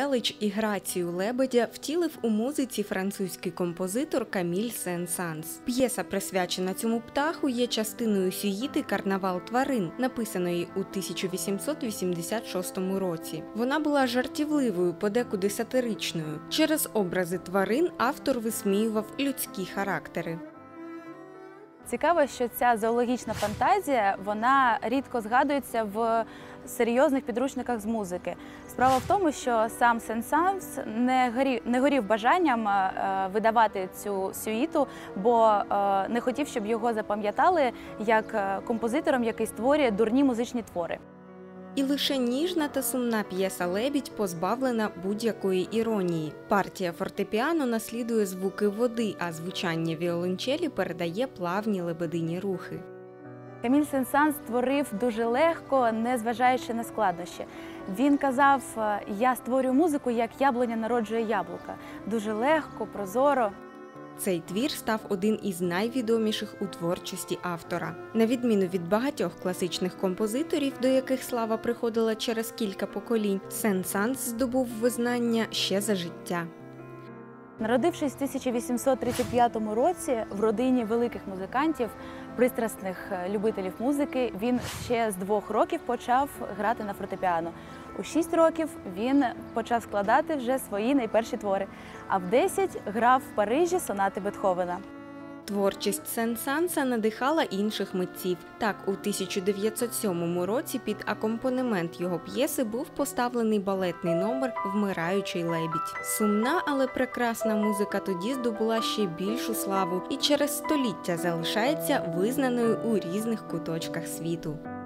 велич і грацію лебедя втілив у музиці французький композитор Каміль Сен-Санс. П'єса, присвячена цьому птаху, є частиною сюїти «Карнавал тварин», написаної у 1886 році. Вона була жартівливою, подекуди сатиричною. Через образи тварин автор висміював людські характери. Цікаво, що ця зоологічна фантазія, вона рідко згадується в серйозних підручниках з музики. Справа в тому, що сам Сен-Санс не горів бажанням видавати цю сюїту, бо не хотів, щоб його запам'ятали як композитором, який створює дурні музичні твори. І лише ніжна та сумна п'єса «Лебідь» позбавлена будь-якої іронії. Партія фортепіано наслідує звуки води, а звучання віолончелі передає плавні лебедині рухи. Каміль Сен-Санс створив дуже легко, незважаючи на складнощі. Він казав: «Я створюю музику, як яблуня народжує яблука». Дуже легко, прозоро. Цей твір став один із найвідоміших у творчості автора. На відміну від багатьох класичних композиторів, до яких слава приходила через кілька поколінь, Сен-Санс здобув визнання ще за життя. Народившись в 1835 році в родині великих музикантів, пристрасних любителів музики, він ще з 2 років почав грати на фортепіано. У 6 років він почав складати вже свої найперші твори, а в 10 грав в Парижі сонати Бетховена. Творчість Сен-Санса надихала інших митців. Так, у 1907 році під акомпанемент його п'єси був поставлений балетний номер «Вмираючий лебідь». Сумна, але прекрасна музика тоді здобула ще більшу славу і через століття залишається визнаною у різних куточках світу.